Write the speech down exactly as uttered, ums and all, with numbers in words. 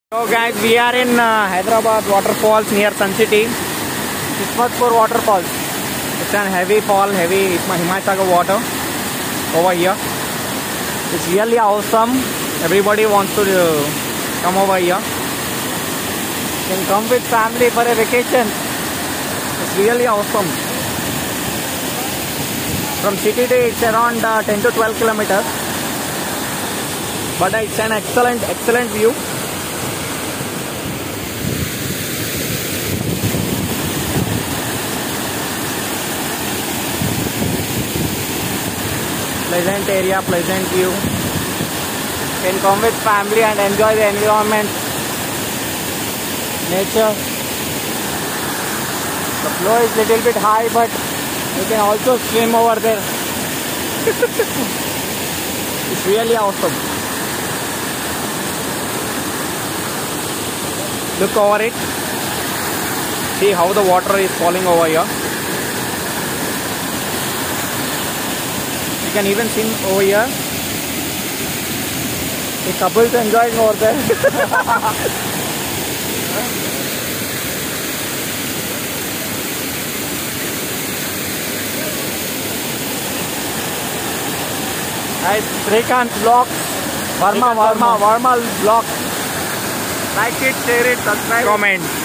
So guys, we are in uh, Hyderabad waterfalls near Sun City. Kismatpur waterfalls. It's an heavy fall, heavy Himasagar water over here. It's really awesome. Everybody wants to uh, come over here. You can come with family for a vacation. It's really awesome. From city to it's around uh, ten to twelve kilometers. But uh, it's an excellent, excellent view. Pleasant area, pleasant view. You can come with family and enjoy the environment, nature. The flow is little bit high, but you can also swim over there. It's really awesome. Look over it. See how the water is falling over here. You can even swim over here. The couples enjoying over there. Guys, Srikanth vlog, Varma, Varma, Varma vlog. Like it, share it, subscribe, comment.